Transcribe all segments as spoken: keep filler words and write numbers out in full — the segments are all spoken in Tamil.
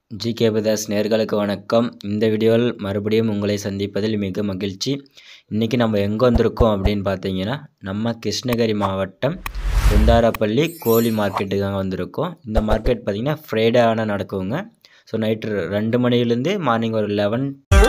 ஜிகே பிரதர்ஸ் நேயர்களுக்கு வணக்கம். இந்த வீடியோவில் மறுபடியும் உங்களை சந்திப்பதில் மிக மகிழ்ச்சி. இன்றைக்கி நம்ம எங்கே வந்திருக்கோம் அப்படின்னு பார்த்தீங்கன்னா, நம்ம கிருஷ்ணகிரி மாவட்டம் குந்தாரப்பள்ளி கோழி மார்க்கெட்டுக்கு தாங்க வந்திருக்கோம். இந்த மார்க்கெட் பார்த்திங்கன்னா ஃப்ரைடே ஆனால் நடக்குங்க. ஸோ நைட்டு ரெண்டு மணிலேருந்து மார்னிங் ஒரு லெவன்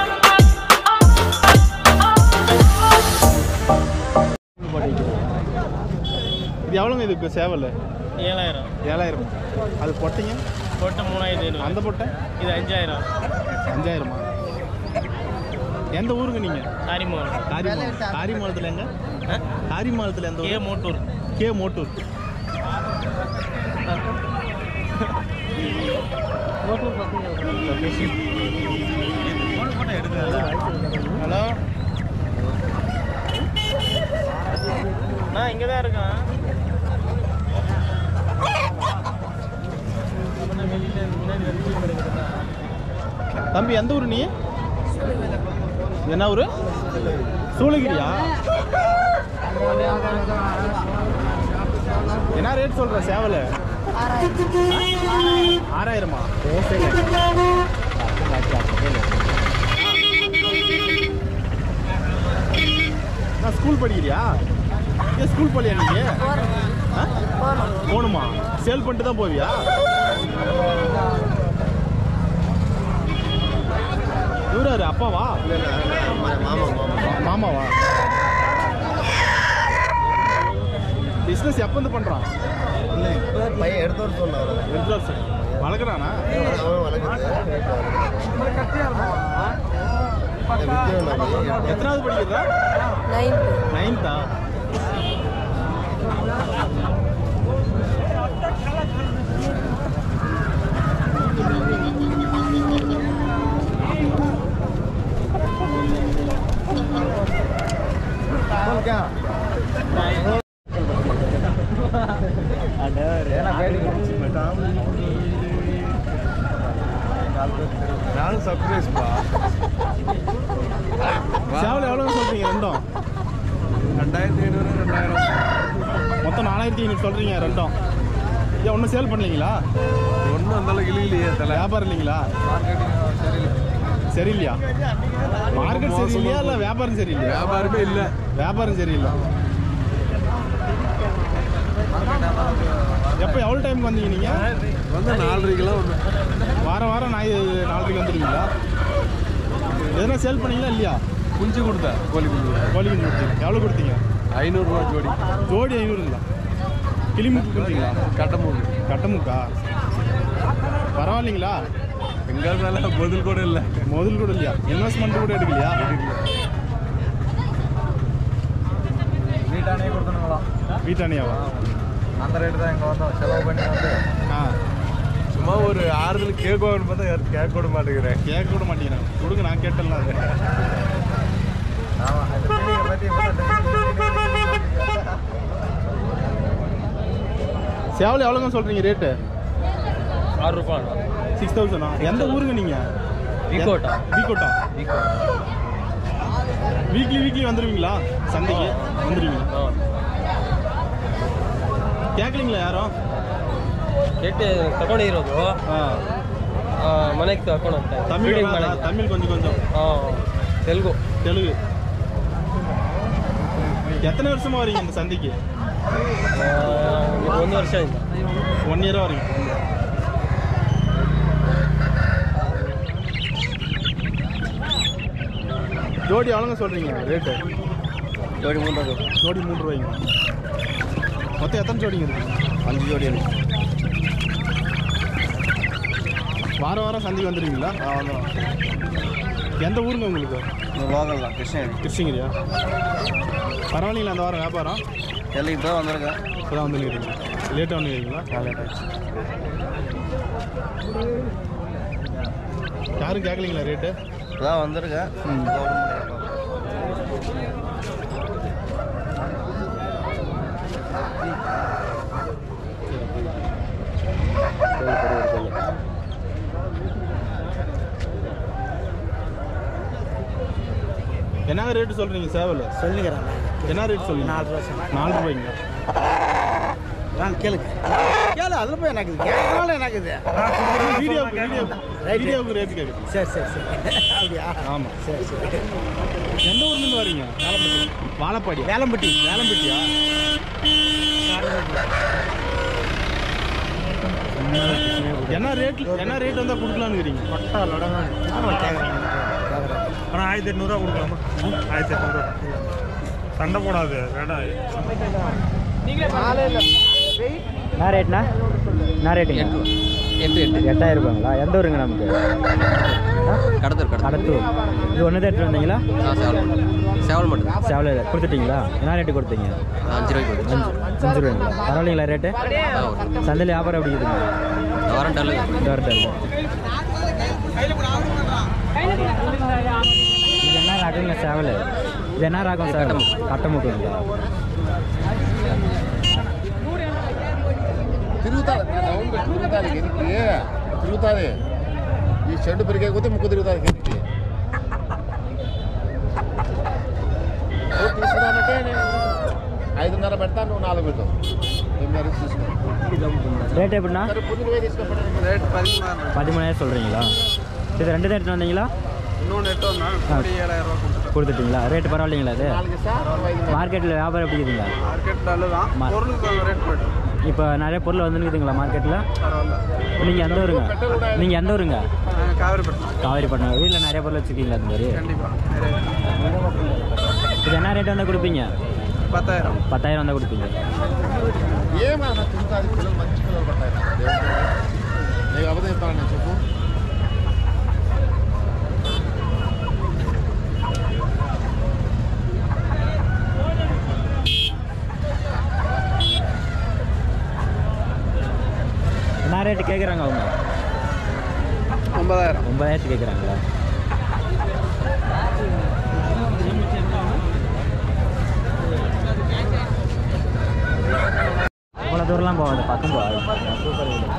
இது எவ்வளோங்க இதுக்கு சேவல்? ஏழாயிரம். ஏழாயிரம். அது பொட்டைங்க? பொட்டை மூணாயிரத்தி ஐநூறு. அந்த பொட்டை இது அஞ்சாயிரம். அஞ்சாயிரமா? எந்த ஊருக்கு நீங்கள்? காரிமோல். காரிமால். காரிமாலத்தில் எங்க? காரிமாலத்தில் எந்த ஊர்? K Mottur. K Mottur. Hello, நான் இங்கே தான் இருக்கேன். தம்பி எந்த ஊர் நீ? என்ன ஊர்? சூளகிரியா? என்ன ரேட் சொல்ற சேவல்? ஆறாயிரமா? நான் ஸ்கூல் படிக்கிறியா? ஏன் ஸ்கூல் போலியா நீங்க? போகணுமா? சேல் பண்ணிட்டு தான் போவியா? இவராரு அப்பாவா? மாமாவா? பிஸ்னஸ் எப்போ வந்து பண்ணுறான்? பையன் எடுத்து வர சொன்னார். ரெண்டு வருஷம் வளர்க்குறானா? எத்தனாவது படிக்கிறா? நைன்த்தா? நானும் சர்ப்ரைஸ்ப்பா. சேவல் எவ்வளோ சொல்றீங்க? ரெண்டும் ரெண்டாயிரத்தி ஐநூறு ரெண்டாயிரம் மொத்தம் நாலாயிரத்தி ஐநூறு சொல்றீங்க ரெண்டும். ஏன் ஒன்றும் சேல் பண்ணலீங்களா? ஒன்றும் அந்தளவுக்கு இல்லையே. தலை வியாபாரம் இல்லைங்களா? சரியில்லையா? மார்க்கெட் சரியில்லையா இல்லை வியாபாரம் சரியில்லையா? வியாபாரமே இல்லை. வியாபாரம் சரியில்லை. எப்போ எவ்வளோ டைமுக்கு வந்தீங்க நீங்கள்? வந்து நாலரைக்கெல்லாம் ஒன்று வாரம் வாரம் நாய் நாலரைக்கு வந்துடுவீங்களா? எதனா சேல் பண்ணீங்களா இல்லையா? குஞ்சு கொடுத்தேன். கோழி குஞ்சு கோழி குஞ்சு கொடுத்தீங்க. எவ்வளோ கொடுத்தீங்க? ஐநூறுரூவா ஜோடி. ஜோடி ஐநூறுங்களா? கிளிமுக்கு கொடுத்தீங்களா? கட்டமூணு. கட்டமுக்கா? பரவாயில்லைங்களா? எங்கள் மேலே பதில் கூட இல்லை. முதல் கூட இல்லையா? இன்வெஸ்ட்மெண்ட் கூட எடுக்கலையா? வீட்டானே கொடுத்தனுங்களா? வீட்டானியாவா? அந்த ரேட்டு தான் இங்கே வந்தோம். செலவு பண்ணி வந்து ஆ சும்மா ஒரு ஆறுதல் கேட்கணும்னு பார்த்தா யாரும் கேட்க கூட மாட்டேங்கிறேன். கேட்க கூட மாட்டேங்கிறேன். கொடுங்க, நான் கேட்டேன்ல அது. ஆமாம், அந்த மீனிங்கை பற்றி சேவல் எவ்வளோங்க சொல்கிறீங்க ரேட்டு? ஆறு ரூபாய். சிக்ஸ் தௌசண்டா? எந்த ஊருங்க நீங்கள்? வீக்கோட்டா. வீக்கோட்டா? வீக்லி வீக்லி வந்துடுவீங்களா சந்தைக்கு? வந்துடுவீங்களா? கேட்கலீங்களா யாரும்? கேட்டு ತಗೊಂಡಿರೋದು ಮನೆಗೆ ತಗೊಂಡು ಹೋಗ್ತಾರೆ. தமிழ் தமிழ் கொஞ்சம் கொஞ்சம். தெலுங்கு. தெலுங்கு. எத்தனை வருஷமா வரீங்க இந்த சந்தைக்கு? ಒಂದು ವರ್ಷ ಆಯ್ತು. ஒன் இயராக வரீங்க. ஜோடி எவ்வளோங்க சொல்கிறீங்க ரேட்டு? ಜೋಡಿ ಮೂರು ஜோடி மூணு ரூபாய்ங்க. மொத்தம் எத்தனை ஜோடிங்க இருக்குது? அஞ்சு ஜோடி எனக்கு. வாரம் வாரம் சந்தைக்கு வந்துடுவீங்களா? ஆ வந்தோம். எந்த ஊருங்க உங்களுக்கு? லோக்கல் தான், கிருஷ்ணகிரி. கிருஷ்ணகிரியா? பரவாயில்லைங்களா அந்த வாரம் வியாபாரம்? எல்லாம் இப்போ தான் வந்திருக்கேன். இப்போ தான் வந்துருக்கீங்க. லேட்டாக வந்துருக்கீங்களா? லேட் ஆகிடுச்சு. யாரும் கேட்கலீங்களா ரேட்டு? இப்போ தான் வந்திருக்கேன். என்னங்க ரேட்டு சொல்கிறீங்க சேவல்? சொல்லிக்கிறேன். என்ன ரேட் சொல்லுங்க? நாலு ரூபா. நாலு ரூபாய்ங்க. நான் கேளுங்க. பரவாயில்ல அதில் போய் எனக்கு கேட்கறதுனால எனக்கு இது வீடியோவுக்கு வீடியோ வீடியோவுக்கு ரேட் கேட்குது. சரி சரி சரி அப்படியா? ஆமாம். சரி சரி. எந்த ஊர்லேருந்து வரீங்க? வேலம்பட்டி. வாழப்பாடி. வேலம்பட்டி. வேலம்பட்டியா? என்ன ரேட் என்ன ரேட் வந்தால் கொடுக்கலான்னு இருக்கிறீங்க? ஆனால் ஆயிரத்தி எட்நூறுவா கொடுக்கலாமா? ஆயிரத்தி எட்நூறுவா சண்டை போடாது வேண்டாம். என்ன ரேட்ண்ணா? என்ன ரேட்டுங்க? எட்டு எட்டு எட்டாயிரம் ரூபாங்களா? எந்த ஊருங்க நமக்கு? கடத்தூர் கடத்தூர் கடத்தூர். இது ஒன்று தான் எடுத்துகிட்டு வந்தீங்களா? சேவல் மட்டும் சேவலில் கொடுத்துட்டீங்களா? என்ன ரேட்டு கொடுத்தீங்க? அஞ்சு ரூபாய்க்கு அஞ்சு அஞ்சு ரூபாய்ங்களா? பரவாயில்லைங்களா ரேட்டு? சந்தையில் வியாபாரம் எப்படி இருக்குதுங்க? வாரம் டல்லு வரட்டல். இது என்ன ரகங்க சேவல்? இது என்ன ரகம் சார்? கட்டமுக்குங்களா? తిరుగుతుంది తిరుగుతుంది ఎనికి తిరుగుతుంది ఈ షెడ్ పెరిగే కొద్దీ ముక్కు తిరుగుతుంది ఎనికి తీసుకున్నానంటే నేను ఐదున్నర పెడతాను నువ్వు నాలుగు పెట్టావు ఎనిమిది తీసుకో ரேட் எப்படின்னா? పుట్టిన పోయి తీసుకో రేట్ పదిమూడు பதிமூணாயிரம் சொல்கிறீங்களா? இது ரெண்டு தான் எடுத்துகிட்டு வந்தீங்களா? இன்னொன்று எட்டு வந்தா ஏழாயிரம் ரூபா கொடுத்துருக்கேன் கொடுத்துட்டீங்களா? ரேட்டு பரவாயில்லைங்களா? அது நாளைக்கு சார் ஐదు மார்க்கெட்டில் வியாபாரம் எப்படி இருக்குதுங்களா? மார்க்கெட் தான் பொருளுக்கு ரேட் போய்ட்டு இப்போ நிறைய பொருள் வந்துருக்குதுங்களா மார்க்கெட்டில்? பரவாயில்ல நீங்கள் எந்த ஊருங்க? நீங்கள் எந்த ஊருங்க? காவிரிப்பட்டம் காவிரிப்பட்டினம். வீட்டில் நிறைய பொருள் வச்சுருக்கீங்களா அந்த மாதிரி? கண்டிப்பாக இது என்ன ரேட் வந்தால் கொடுப்பீங்க? பத்தாயிரம் பத்தாயிரம் வந்தால் கொடுப்பீங்க. ఏమన్నా తిరుగుతుంది పిల్లలు మంచి పిల్లలు పడతాయి నీకు అబద్ధం చెప్తాను నేను చెప్పు என்ன ரேட்டு கேட்குறாங்க அவங்க? ஒன்பதாயிரம் ஒன்பதாயிரத்து கேட்குறாங்களா? அவ்வளோ தூரம்லாம் போகாது, பக்கம் போகாது. சூப்பர் வீடு.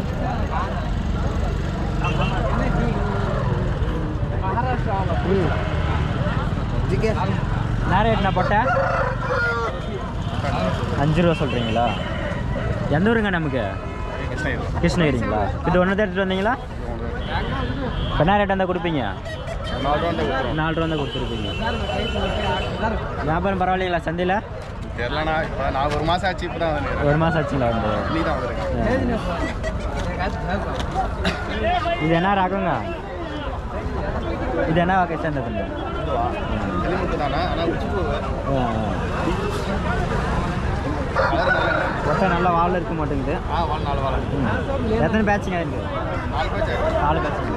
என்ன ரேட்ண்ணா போட்டேன்? அஞ்சு ரூபா சொல்கிறீங்களா? எந்த ஊருங்க நமக்கு? கிருஷ்ணகிரிங்களா? இது ஒன்று தான் எடுத்துகிட்டு வந்தீங்களா? இப்போ என்ன ரேட் வந்தால் கொடுப்பீங்க? நாலு ரூபா தான் கொடுத்துருப்பீங்க. வியாபாரம் பரவாயில்லைங்களா சந்தையில்? தெரியலண்ணா இப்போ நான் ஒரு மாதம் ஆச்சு இப்போ தான் ஒரு மாதம் ஆச்சுங்களா வந்து? நீ தான் வந்துருக்கேன் இது என்ன ரகங்க? இது என்ன வகை சேர்ந்ததுங்க? எலிமுட்டு தானே ஆனால் உச்சி போவேன் ஒட்டை நல்லா வால் இருக்க மாட்டேங்குது. ஆ வாழ் நாலு வாழை எத்தனை பேட்சுங்க இருக்கு? நாலு பேச்சு நாலு பேட்சுங்க.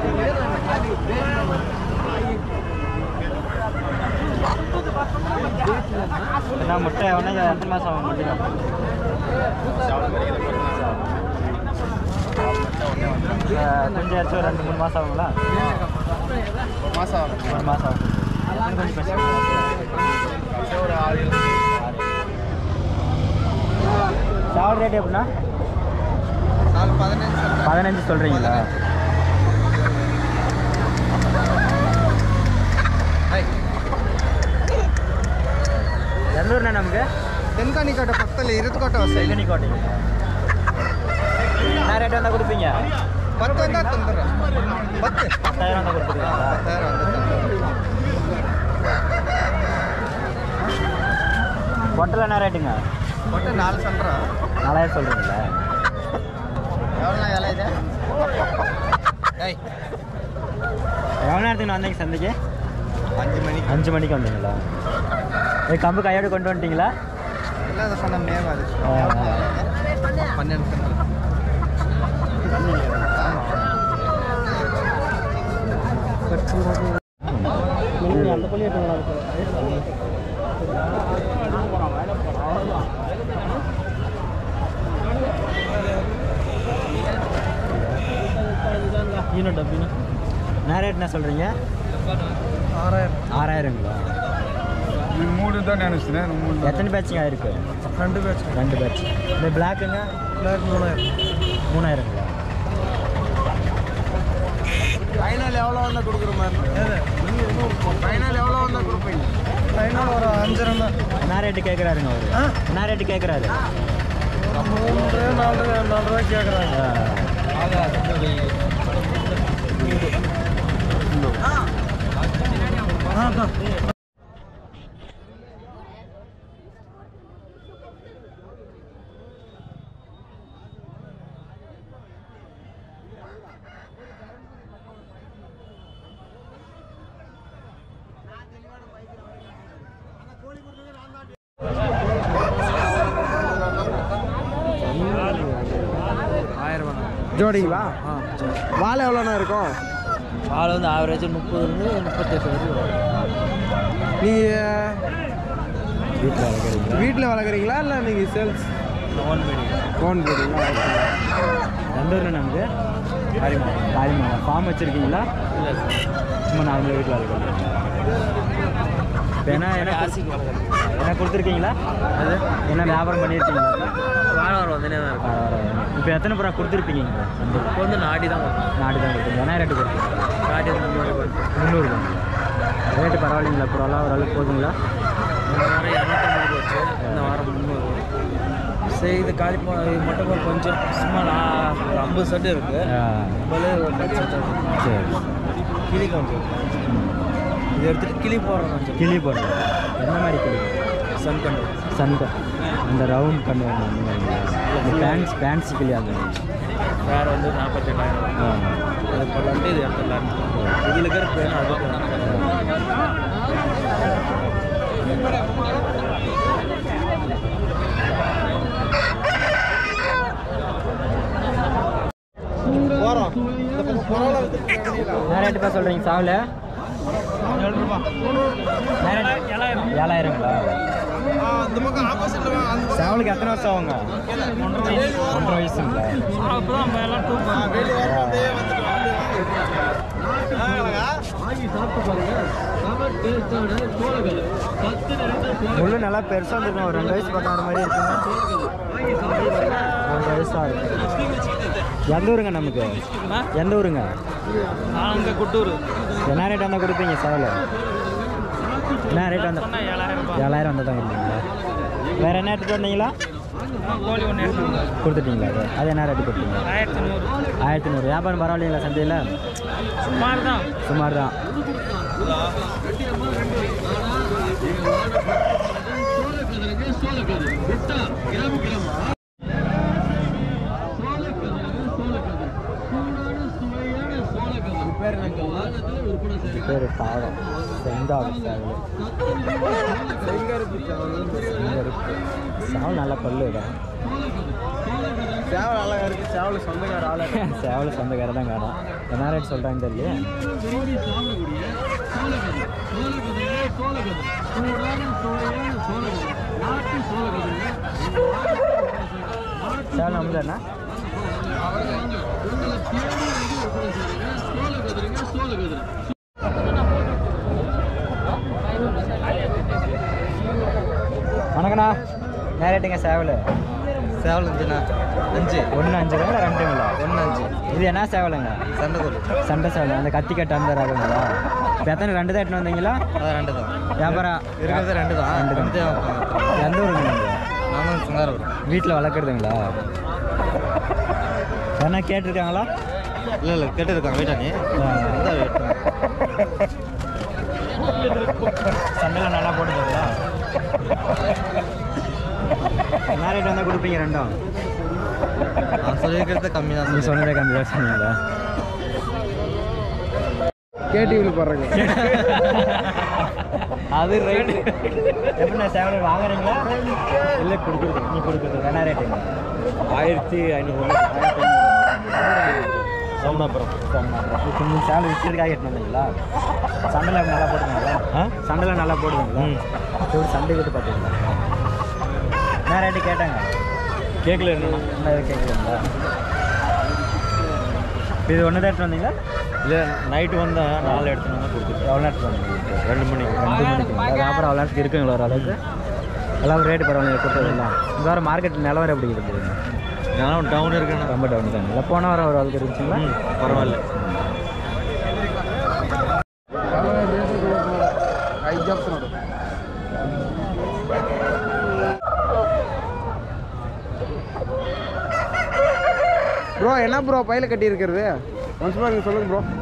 என்ன முட்டை ஒன்று எத்தனை மாதம் ஆகும் முட்டை? கொஞ்சம் ஏதாச்சும் ரெண்டு மூணு மாதம் ஆகுங்களா? ஒரு மாதம் ஆகும் ஒரு மாதம் ஆகும். கொஞ்சம் பேசுங்க. ஒரு ஆறு சாவல் ரேட் எப்படின்னா? நாலு பதினஞ்சு பதினஞ்சு சொல்கிறீங்களா? எந்த ஊர்ண்ணா நமக்கு? தென்காணிக்கோட்டை பக்கத்தில் இருத்துக்கோட்டை வசதி தென்காணிக்கோட்டை. என்ன ரேட் வந்தால் கொடுப்பீங்க? பத்து வந்தால் தந்துடுறேன் பத்து பத்தாயிரம் வந்தால் கொடுத்துருவீங்களா? பத்தாயிரம் வந்து பொட்டல் என்ன ரேட்டுங்க? மட்டும் நாலு சொல்கிறேன் நாலாயிரம் சொல்கிறீங்களா? எவ்வளோ வேலை இது ஏய் எவ்வளோ நேரத்துக்கு வந்தீங்க சந்தைக்கு? அஞ்சு மணிக்கு அஞ்சு மணிக்கு வந்தீங்களா? ஏ கம்பு கையோடு கொண்டு வந்துட்டீங்களா? இல்லை அதை சொன்ன மேவாது ஆ, ஆ. பன்னெண்டு அந்த புள்ளி ஈனோ டப்பினா என்ன ரேட் என்ன சொல்கிறீங்க? ஆறாயிரம் ஆறாயிரங்களா? மூணு தான் நினைச்சேன் மூணு எத்தனை பேட்சுங்க இருக்கு? ரெண்டு பேட்ச் ரெண்டு பேட்ச். இந்த பிளாக்குங்க? பிளாக் மூணாயிரம் மூணாயிரங்களா? ஃபைனல் எவ்வளோ வந்தால் கொடுக்குற மாதிரி ஃபைனல் எவ்வளோ வந்தால் கொடுப்பீங்க? ஃபைனல் ஒரு அஞ்சரை தான். என்ன ரேட்டு கேட்குறாருங்க அவர்? என்ன ரேட்டு கேட்குறாரு? ஒரு மூன்று நாலு நாலு ரூபாய் கேட்குறாங்க. ஆயிரம் ரூபா ஜோடிங்களா? ஆ வாழை எவ்வளோண்ணா இருக்கும்? வாழை வந்து ஆவரேஜ் முப்பதுலேருந்து முப்பத்தெட்டு வரைக்கும் வரும். நீங்கள் வீட்டில் வளர்க்குறீங்களா? வீட்டில் வளர்க்குறீங்களா இல்லை நீங்கள் சேல்ஸ் ஓன் பீடிங்? ஓன் பீடிங்களா? எந்த ஊரில் நமக்கு காரிமா? காரிமா ஃபார்ம் வச்சுருக்கீங்களா? இல்லை சும்மா நார்மலாக வீட்டில் வளர்க்குறீங்க. இப்போ என்ன என்ன ஆசிக்கு வளர்க்குறீங்க? என்ன கொடுத்துருக்கீங்களா? அது என்ன வியாபாரம் பண்ணியிருக்கீங்களா? வியாபாரம் வந்துனே தான் இருக்கும். இப்போ எத்தனை புறா கொடுத்துருப்பீங்க? இப்போ வந்து நாடி தான் நாடி தான் கொடுத்துருங்க. என்ன ரேட்டு கொடுத்துருங்க? நாடி வந்து முந்நூறு முந்நூறு தான் ரேட்டு பரவாயில்லைங்களா? புறாலாம் ஓரளவுக்கு போதுங்களா? இந்த வாரம் இரநூத்தம்பது வச்சு இந்த வாரம் முந்நூறு. சரி இது காலி மட்டும் கொஞ்சம் சும்மா நான் ஒரு ஐம்பது செட்டு இருக்குது. ஒரு பத்து செட்டு. சரி கிளி கொஞ்சம் இது எடுத்துகிட்டு கிளி போடுறோம். கொஞ்சம் கிளி போடுறோம். என்ன மாதிரி கிளி? சன் கண்டு சன் அந்த ரவுண்ட் கண்டு அந்த மாதிரி பேண்ட்ஸ் பேண்ட்ஸ் கிளி அது வேறு வந்து நாற்பத்தெட்டாயிரம். அது போட்டு இது எடுத்துடலாம். இதில் இருக்கிற பேன் அது போகிறோம். என்ன ரேட்டுப்பா சொல்கிறீங்க சாவில்? ஏழாயிரங்களா? சேவலுக்கு எத்தனை வருஷம் ஆகுங்க? ஒன்றரை வயசுங்களா? முள்ளு நல்லா பெருசாக இருந்துருக்கும். ஒரு ரெண்டு வயசு பக்கம் மாதிரி இருக்குங்க. ரெண்டு வயசாக இருக்கு. எந்த ஊருங்க நமக்கு? எந்த ஊருங்க? அங்கே குட்டூர். என்ன ரேட் வந்தால் கொடுப்பீங்க சேவல்? என்ன ரேட் வந்தால்? ஏழாயிரம் வந்தால் தான் கொடுப்பீங்களா? வேறு என்ன எடுத்துகிட்டு வந்தீங்களா? கோழி ஒன்று எடுத்து கொடுத்துட்டீங்களா? அது அது என்ன ரேட்டு கொடுத்தீங்க? ஆயிரத்தி நூறு. ஆயிரத்தி நூறு. வியாபாரம் பரவாயில்லைங்களா சந்தையில்? சுமார் தான். சுமார் தான். பேர் சாதம் செங்காடு சேவல். செங்கருப்பு செங்கருப்பு சேவல் நல்ல பல்லு தான். சேவல் அழகாக இருக்குது. சேவல் சொந்தக்கார ஆள சேவல் சொந்தக்கார தான் காணும். என்ன ரேட் சொல்கிறாங்க தெரியல. சேவல் நம்பர் என்ன? வணக்கண்ணா. என்ன ரேட்டுங்க சேவல்? சேவல் அஞ்சுண்ணா. அஞ்சு ஒன்று அஞ்சுங்களா இல்லை ரெண்டுங்களா? ஒன்று அஞ்சு. இது என்ன சேவலுங்க? சண்டை கோழி. சண்டை சேவல். அந்த கத்தி கட்டு அந்த ரகங்களா? இப்போ எத்தனை ரெண்டு தான் எட்டுன்னு வந்தீங்களா? அதான் ரெண்டு தான். வியாபாரம் இருக்கிறது ரெண்டு தான். ரெண்டு தான். எந்த ஊருங்க நீங்கள்? நானும் சுங்காரூர். வீட்டில் வளர்க்குறதுங்களா? என்ன கேட்டிருக்காங்களா? இல்லை இல்லை கேட்டுருக்காங்க. வீட்டானே சண்டையில் நல்லா போட்டுருங்களா? என்ன ரேட் வந்தால் கொடுப்பீங்க ரெண்டும்? நான் சொல்லியிருக்கிறது கம்மி தான். நீங்கள் சொன்னதே கம்மி தான் சொன்னீங்களா? கேடிவியில் போடுறேங்க. அது ரைட்டு. எப்படின்னா சேவல் வாங்குறீங்களா இல்லை கொடுக்குறது? நீ கொடுக்குறது என்ன ரேட்டுங்க? ஆயிரத்தி ஐநூறு. சோமனாபுரம். சோமனாபுரம். இப்போ நீங்கள் சேவல் விற்கிறதுக்காக எட்டு வந்தீங்களா? சண்டையில் நல்லா போட்டுருங்களா? ஆ சண்டையில் நல்லா போடுதுங்களா? எப்படி சண்டை கிட்ட பார்த்தீங்களா? என்ன ரேட்டு கேட்டாங்க? கேட்கல. என்ன கேட்கலங்களா? இது ஒன்று தான் எடுத்து வந்தீங்களா? இல்லை நைட்டு வந்தால் நாலு எடுத்துன்னு வந்தால் கொடுத்துருக்கேன். எவ்வளோ நேரத்துக்கு வந்தீங்க? ரெண்டு மணிக்கு. ரெண்டு மணிக்கு அப்புறம் அவ்வளோ நேரத்துக்கு இருக்குங்களா? ஓரளவுக்கு எல்லாம் ரேட்டு பரவாயில்ல கொடுத்ததெல்லாம். இந்த வாரம் மார்க்கெட் நிலவரம் எப்படி இருக்குது? நிலவரம் டவுன் இருக்குண்ணா. ரொம்ப டவுன் தான். இல்லை போன வாரம் ஓரளவுக்கு இருந்துச்சுங்களா? பரவாயில்ல. என்ன ப்ரோ பையில கட்டி இருக்கிறது ஒன்ஸ் மோர் நீங்கள் சொல்லுங்கள் ப்ரோ.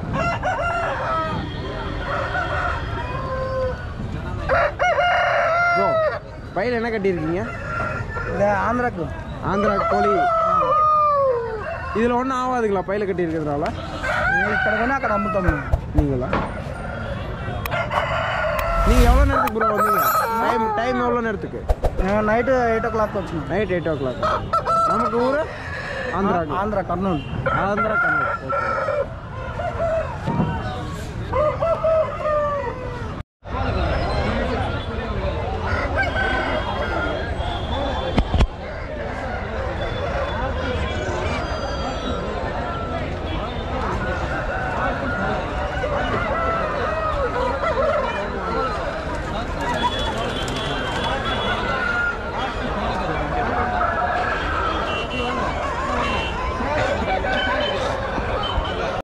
ப்ரோ பையில என்ன கட்டியிருக்கீங்க? இந்த ஆந்திராக்கு ஆந்திரா கோழி. இதில் ஒன்றும் ஆகாதுங்களா பையில கட்டி இருக்கிறதுனால? ఇక్కడ కొని అక్కడ అమ్ముతాము. நீங்களா? நீங்கள் எவ்வளோ நேரத்துக்கு ப்ரோ வந்தீங்க? டைம் டைம் எவ்வளோ நேரத்துக்கு? నైట్ ఎయిట్ ఓ క్లాక్ వచ్చినాం. Night eight o'clock. நமக்கு ஊர் ஆந்திரா ఆంధ్ర కర్నూలు. ஆந்திரா கர்னூல். ஓகே.